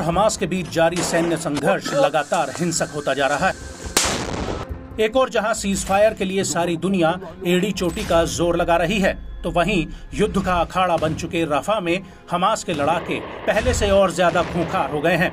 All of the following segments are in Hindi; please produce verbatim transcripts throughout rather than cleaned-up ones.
हमास के बीच जारी सैन्य संघर्ष लगातार हिंसक होता जा रहा है। एक और जहां सीज फायर के लिए सारी दुनिया एड़ी चोटी का जोर लगा रही है, तो वहीं युद्ध का अखाड़ा बन चुके रफा में हमास के लड़ाके पहले से और ज्यादा खूंखार हो गए हैं।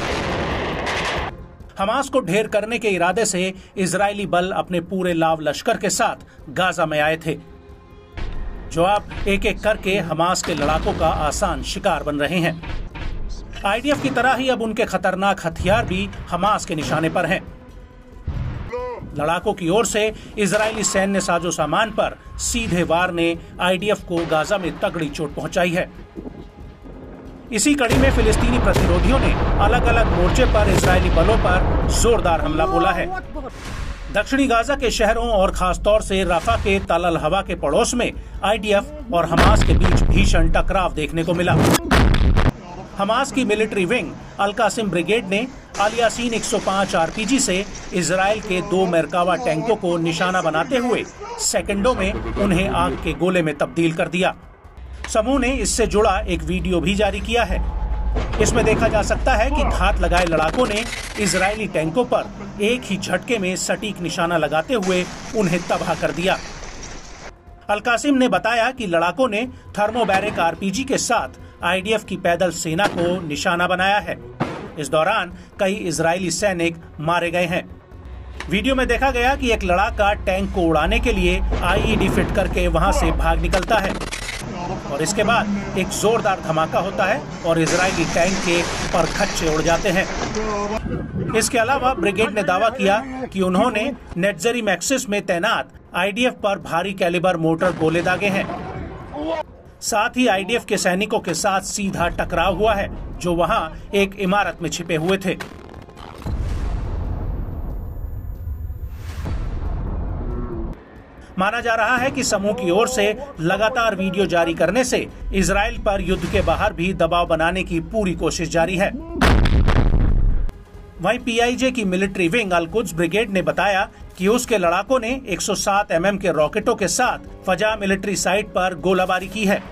हमास को ढेर करने के इरादे से इजरायली बल अपने पूरे लाव लश्कर के साथ गाजा में आए थे, जो अब एक एक करके हमास के लड़ाकों का आसान शिकार बन रहे हैं। आईडीएफ की तरह ही अब उनके खतरनाक हथियार भी हमास के निशाने पर हैं। लड़ाकों की ओर से इजरायली सैन्य साजो सामान पर सीधे वार ने आईडीएफ को गाजा में तगड़ी चोट पहुंचाई है। इसी कड़ी में फिलिस्तीनी प्रतिरोधियों ने अलग अलग मोर्चे पर इजरायली बलों पर जोरदार हमला बोला है। दक्षिणी गाजा के शहरों और खासतौर से रफा के तल अल हवा के पड़ोस में आईडीएफ और हमास के बीच भीषण टकराव देखने को मिला। हमास की military wing Al Qassam brigade ने अल यासीन एक सौ पाँच आरपीजी से इजराइल के दो मेरकावा टैंकों को निशाना बनाते हुए सेकंडों में उन्हें आग के गोले में तब्दील कर दिया। समूह ने इससे जुड़ा एक वीडियो भी जारी किया है। इसमें देखा जा सकता है कि घात लगाए लड़ाकों ने इजरायली टैंकों पर एक ही झटके में सटीक निशाना लगाते हुए उन्हें तबाह कर दिया। अल कासिम ने बताया कि लड़ाकों ने थर्मोबैरिक आरपीजी के साथ आईडीएफ की पैदल सेना को निशाना बनाया है। इस दौरान कई इजरायली सैनिक मारे गए हैं। वीडियो में देखा गया कि एक लड़ाका टैंक को उड़ाने के लिए आईईडी फिट करके वहां से भाग निकलता है और इसके बाद एक जोरदार धमाका होता है और इजरायली टैंक के परखच्चे उड़ जाते हैं। इसके अलावा ब्रिगेड ने दावा किया कि उन्होंने नेटजरी मैक्सिस में तैनात आईडीएफ पर भारी कैलिबर मोटर गोले दागे हैं। साथ ही आईडीएफ के सैनिकों के साथ सीधा टकराव हुआ है, जो वहां एक इमारत में छिपे हुए थे। माना जा रहा है कि समूह की ओर से लगातार वीडियो जारी करने से इजराइल पर युद्ध के बाहर भी दबाव बनाने की पूरी कोशिश जारी है। वहीं पीआईजे की military wing Al Quds brigade ने बताया कि उसके लड़ाकों ने एक सौ सात एम एम के रॉकेटों के साथ फजा मिलिट्री साइट पर गोलाबारी की है।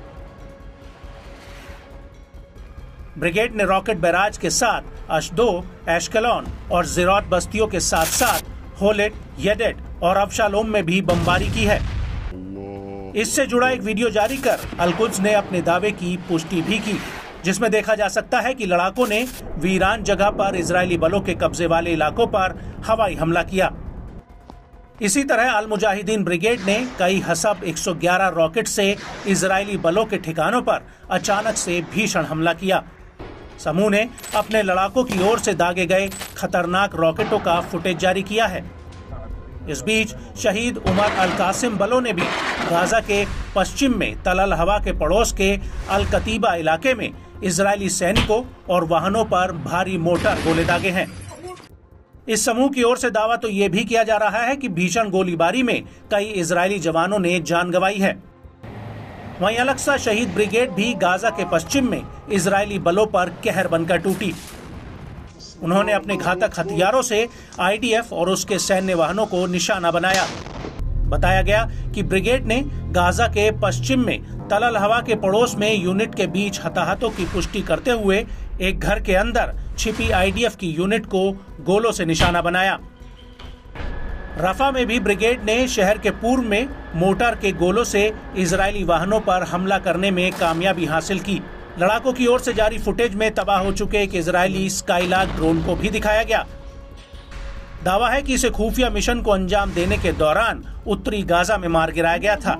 ब्रिगेड ने रॉकेट बैराज के साथ अशदो, एश्केलॉन और ज़िरौत बस्तियों के साथ साथ होलेट, येडेट और अबशालोम में भी बमबारी की है। इससे जुड़ा एक वीडियो जारी कर अल कुद्स ने अपने दावे की पुष्टि भी की, जिसमें देखा जा सकता है कि लड़ाकों ने वीरान जगह पर इजरायली बलों के कब्जे वाले इलाकों पर हवाई हमला किया। इसी तरह अल मुजाहिदीन ब्रिगेड ने कई हसब एक सौ ग्यारह रॉकेट से इजरायली बलों के ठिकानों पर अचानक से भीषण हमला किया। समूह ने अपने लड़ाकों की ओर से दागे गए खतरनाक रॉकेटों का फुटेज जारी किया है। इस बीच शहीद उमर अल कासिम बलों ने भी गाजा के पश्चिम में तल अल हवा के पड़ोस के अल कतीबा इलाके में इजरायली सैनिकों और वाहनों पर भारी मोटर गोले दागे हैं। इस समूह की ओर से दावा तो ये भी किया जा रहा है कि भीषण गोलीबारी में कई इजरायली जवानों ने जान गंवाई है। वहीं अलग-सा शहीद ब्रिगेड भी गाजा के पश्चिम में इजरायली बलों पर कहर बनकर टूटी। उन्होंने अपने घातक हथियारों से आईडीएफ और उसके सैन्य वाहनों को निशाना बनाया। बताया गया कि ब्रिगेड ने गाजा के पश्चिम में तल अल हवा के पड़ोस में यूनिट के बीच हताहतों की पुष्टि करते हुए एक घर के अंदर छिपी आईडीएफ की यूनिट को गोलों से निशाना बनाया। रफा में भी ब्रिगेड ने शहर के पूर्व में मोटर के गोलों से इजरायली वाहनों पर हमला करने में कामयाबी हासिल की। लड़ाकों की ओर से जारी फुटेज में तबाह हो चुके एक इजरायली स्काईलार्क ड्रोन को भी दिखाया गया। दावा है कि इसे खुफिया मिशन को अंजाम देने के दौरान उत्तरी गाजा में मार गिराया गया था।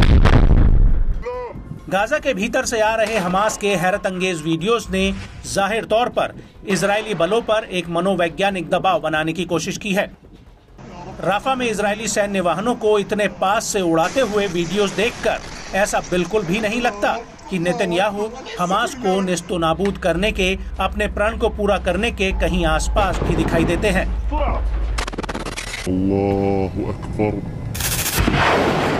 गाजा के भीतर से आ रहे हमास के हैरत अंगेज वीडियोस ने जाहिर तौर पर इजरायली बलों पर एक मनोवैज्ञानिक दबाव बनाने की कोशिश की है। राफा में इजरायली सैन्य वाहनों को इतने पास से उड़ाते हुए वीडियोस देखकर ऐसा बिल्कुल भी नहीं लगता कि नेतन्याहू हमास को नेस्तो नाबूद करने के अपने प्रण को पूरा करने के कहीं आसपास भी दिखाई देते हैं। अल्लाहु अकबर।